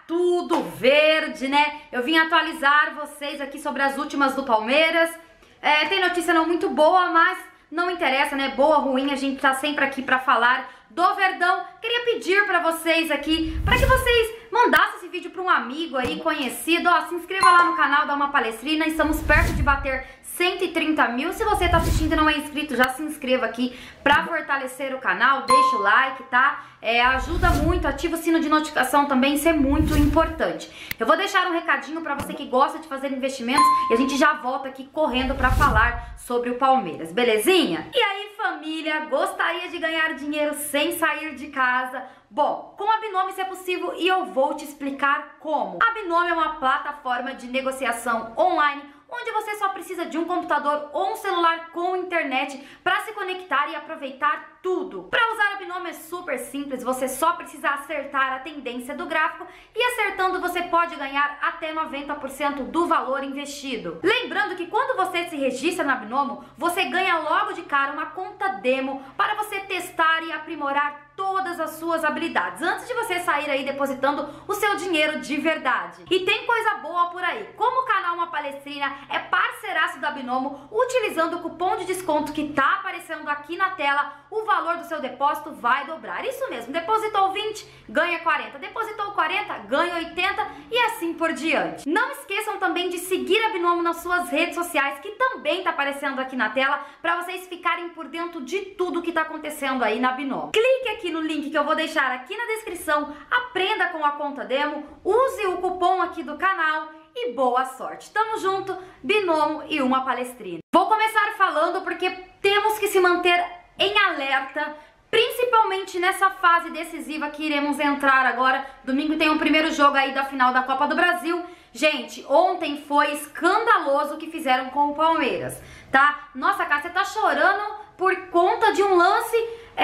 tudo verde, né? Eu vim atualizar vocês aqui sobre as últimas do Palmeiras. Tem notícia não muito boa, mas não interessa, né? Boa, ruim, a gente tá sempre aqui pra falar do Verdão. Queria pedir pra vocês aqui, pra que vocês mandassem esse vídeo pra um amigo aí, conhecido. Ó, se inscreva lá no canal, dá uma palestrina. Estamos perto de bater 130 mil. Se você tá assistindo e não é inscrito, já se inscreva aqui pra fortalecer o canal. Deixa o like, tá? Ajuda muito, ativa o sino de notificação também, isso é muito importante. Eu vou deixar um recadinho pra você que gosta de fazer investimentos e a gente já volta aqui correndo pra falar sobre o Palmeiras, belezinha? E aí, família, gostaria de ganhar dinheiro sem sair de casa? Bom, com a Binome isso é possível e eu vou te explicar como. A Binome é uma plataforma de negociação online onde você só precisa de um computador ou um celular com internet para se conectar e aproveitar tudo. Para usar a Binome é super simples, você só precisa acertar a tendência do gráfico e acertando você pode ganhar até 90% do valor investido. Lembrando que quando você se registra na Binome, você ganha logo de cara uma conta demo para você testar e aprimorar todas as suas habilidades, antes de você sair aí depositando o seu dinheiro de verdade. E tem coisa boa por aí. Como o canal Uma Palestrina é parceiraço da Binomo, utilizando o cupom de desconto que tá aparecendo aqui na tela, o valor do seu depósito vai dobrar. Isso mesmo, depositou 20, ganha 40, depositou 40, ganha 80 e assim por diante. Não esqueçam também de seguir a Binomo nas suas redes sociais, que também tá aparecendo aqui na tela, para vocês ficarem por dentro de tudo que tá acontecendo aí na Binomo. Clique aqui no link que eu vou deixar aqui na descrição, aprenda com a conta demo, use o cupom aqui do canal e boa sorte. Tamo junto, Binomo e Uma Palestrina. Vou começar falando porque temos que se manter em alerta, principalmente nessa fase decisiva que iremos entrar agora. Domingo tem o primeiro jogo aí da final da Copa do Brasil. Gente, ontem foi escandaloso o que fizeram com o Palmeiras, tá? Nossa, cara, você tá chorando por conta de um lance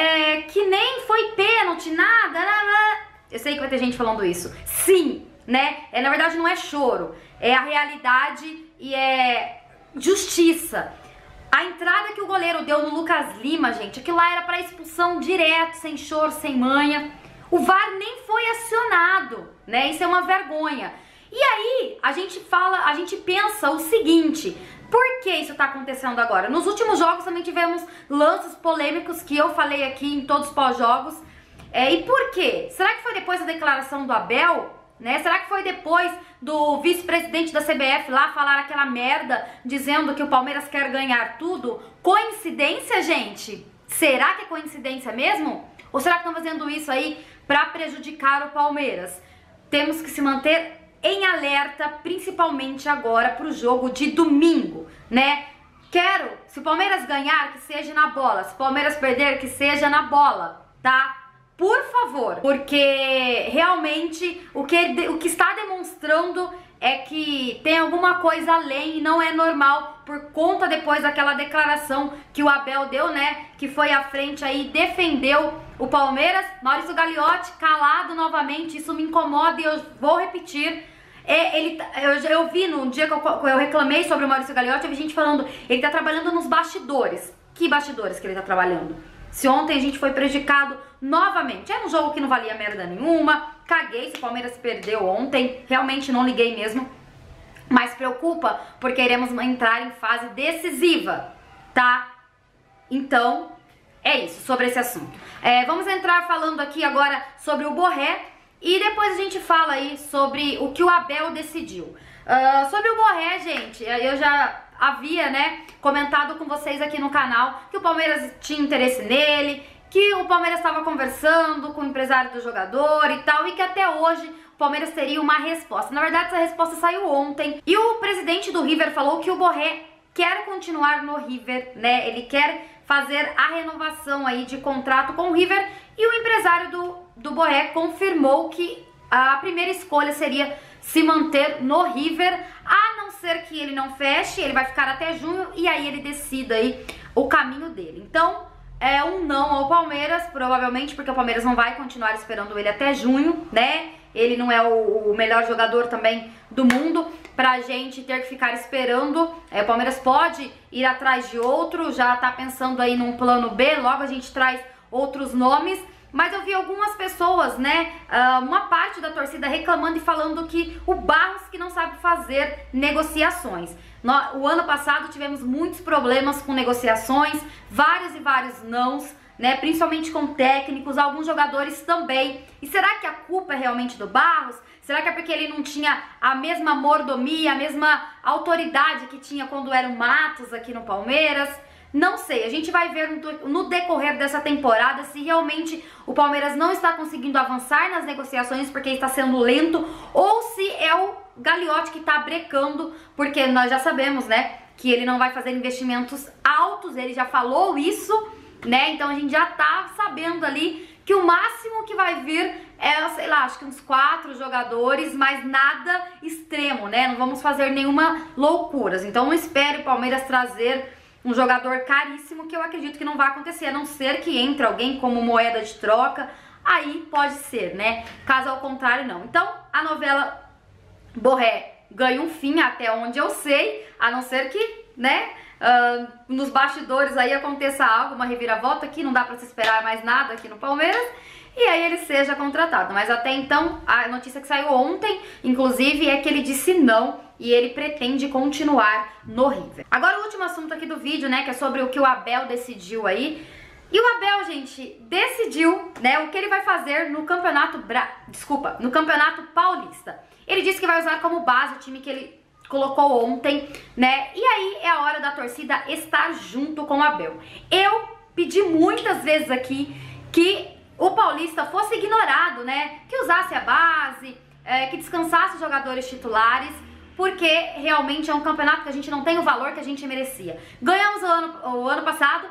que nem foi pênalti, nada. Eu sei que vai ter gente falando isso. Sim, né? Na verdade não é choro, é a realidade e é justiça. A entrada que o goleiro deu no Lucas Lima, gente, aquilo lá era pra expulsão direto, sem choro, sem manha. O VAR nem foi acionado, né? Isso é uma vergonha. E aí, a gente pensa o seguinte: por que isso tá acontecendo agora? Nos últimos jogos também tivemos lances polêmicos que eu falei aqui em todos os pós-jogos. E por quê? Será que foi depois da declaração do Abel? Né? Será que foi depois do vice-presidente da CBF lá falar aquela merda dizendo que o Palmeiras quer ganhar tudo? Coincidência, gente? Será que é coincidência mesmo? Ou será que estão fazendo isso aí pra prejudicar o Palmeiras? Temos que se manter em alerta, principalmente agora pro jogo de domingo, né? Se o Palmeiras ganhar, que seja na bola. Se o Palmeiras perder, que seja na bola, tá? Por favor, porque realmente o que está demonstrando é que tem alguma coisa além e não é normal por conta depois daquela declaração que o Abel deu, né? Que foi à frente aí, defendeu o Palmeiras. Maurício Gagliotti calado novamente, isso me incomoda e eu vou repetir. Eu vi no dia que eu reclamei sobre o Maurício Gagliotti, eu vi gente falando, ele tá trabalhando nos bastidores. Que bastidores que ele tá trabalhando? Se ontem a gente foi prejudicado novamente, era um jogo que não valia merda nenhuma, caguei se o Palmeiras perdeu ontem, realmente não liguei mesmo, mas preocupa porque iremos entrar em fase decisiva, tá? Então, é isso, sobre esse assunto. Vamos entrar falando aqui agora sobre o Borré e depois a gente fala aí sobre o que o Abel decidiu. Sobre o Borré, gente, eu já havia, né, comentado com vocês aqui no canal que o Palmeiras tinha interesse nele, que o Palmeiras estava conversando com o empresário do jogador e tal, e que até hoje o Palmeiras teria uma resposta. Na verdade, essa resposta saiu ontem, e o presidente do River falou que o Borré quer continuar no River, né, ele quer fazer a renovação aí de contrato com o River, e o empresário do Borré confirmou que a primeira escolha seria se manter no River, a não ser que ele não feche, ele vai ficar até junho e aí ele decida aí o caminho dele. Então, é um não ao Palmeiras, provavelmente, porque o Palmeiras não vai continuar esperando ele até junho, né? Ele não é o melhor jogador também do mundo pra gente ter que ficar esperando. O Palmeiras pode ir atrás de outro, já tá pensando aí num plano B, logo a gente traz outros nomes. mas eu vi algumas pessoas, né, uma parte da torcida reclamando e falando que o Barros que não sabe fazer negociações. O ano passado tivemos muitos problemas com negociações, vários e vários nãos, né, principalmente com técnicos, alguns jogadores também. E será que a culpa é realmente do Barros? Será que é porque ele não tinha a mesma mordomia, a mesma autoridade que tinha quando era o Matos aqui no Palmeiras? Não sei, a gente vai ver no decorrer dessa temporada se realmente o Palmeiras não está conseguindo avançar nas negociações porque está sendo lento ou se é o Gagliotti que está brecando, porque nós já sabemos, né, que ele não vai fazer investimentos altos, ele já falou isso, né, então a gente já tá sabendo ali que o máximo que vai vir é, sei lá, acho que uns 4 jogadores, mas nada extremo, né, não vamos fazer nenhuma loucuras, então não espere o Palmeiras trazer um jogador caríssimo, que eu acredito que não vai acontecer, a não ser que entre alguém como moeda de troca, aí pode ser, né, caso ao contrário não. Então a novela Borré ganha um fim até onde eu sei, a não ser que, né, nos bastidores aí aconteça algo, uma reviravolta que não dá pra se esperar mais nada aqui no Palmeiras, e aí ele seja contratado. Mas até então, a notícia que saiu ontem, inclusive, é que ele disse não e ele pretende continuar no River. Agora o último assunto aqui do vídeo, né, que é sobre o que o Abel decidiu aí. E o Abel, gente, decidiu, né, o que ele vai fazer no Campeonato Paulista. Ele disse que vai usar como base o time que ele colocou ontem, né? E aí é a hora da torcida estar junto com o Abel. Eu pedi muitas vezes aqui que o Paulista fosse ignorado, né? Que usasse a base, que descansasse os jogadores titulares, porque realmente é um campeonato que a gente não tem o valor que a gente merecia. Ganhamos o ano passado,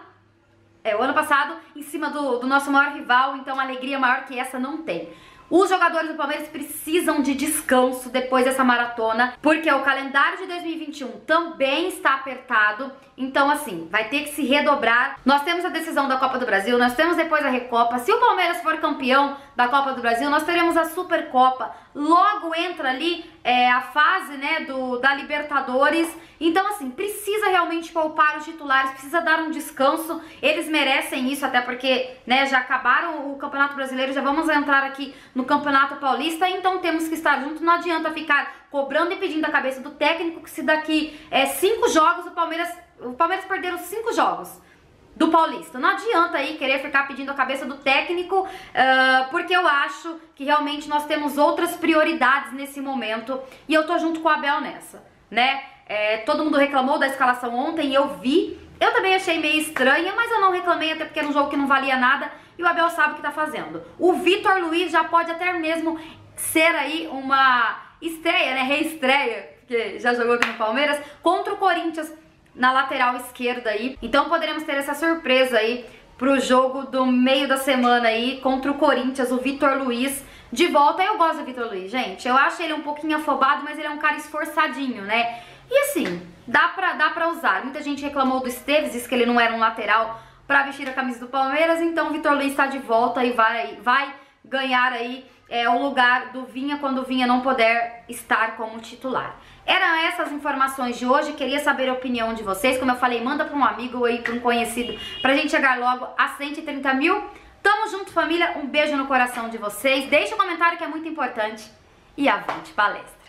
em cima do nosso maior rival, então alegria maior que essa não tem. Os jogadores do Palmeiras precisam de descanso depois dessa maratona, porque o calendário de 2021 também está apertado, então assim, vai ter que se redobrar. Nós temos a decisão da Copa do Brasil, nós temos depois a Recopa. Se o Palmeiras for campeão da Copa do Brasil, nós teremos a Supercopa. Logo entra ali a fase, né, da Libertadores. Então assim, precisa realmente poupar os titulares, precisa dar um descanso. Eles merecem isso, até porque, né, já acabaram o Campeonato Brasileiro, já vamos entrar aqui no Campeonato Paulista, então temos que estar juntos. Não adianta ficar cobrando e pedindo a cabeça do técnico, que se daqui 5 jogos o Palmeiras perderam 5 jogos do Paulista. Não adianta aí querer ficar pedindo a cabeça do técnico, porque eu acho que realmente nós temos outras prioridades nesse momento e eu tô junto com o Abel nessa, né? Todo mundo reclamou da escalação ontem e eu vi. Eu também achei meio estranha, mas eu não reclamei, até porque era um jogo que não valia nada e o Abel sabe o que tá fazendo. O Vitor Luiz já pode até mesmo ser aí uma estreia, né? Reestreia, porque já jogou aqui no Palmeiras, contra o Corinthians na lateral esquerda aí. Então poderemos ter essa surpresa aí pro jogo do meio da semana aí contra o Corinthians, o Vitor Luiz de volta. Eu gosto do Vitor Luiz, gente. Eu acho ele um pouquinho afobado, mas ele é um cara esforçadinho, né? E assim, dá pra usar. Muita gente reclamou do Esteves, disse que ele não era um lateral pra vestir a camisa do Palmeiras, então o Vitor Luiz tá de volta e vai ganhar aí o lugar do Vinha quando o Vinha não puder estar como titular. Eram essas informações de hoje, queria saber a opinião de vocês. Como eu falei, manda pra um amigo aí, pra um conhecido, pra gente chegar logo a 130 mil. Tamo junto, família, um beijo no coração de vocês. Deixa um comentário que é muito importante e avante palestra.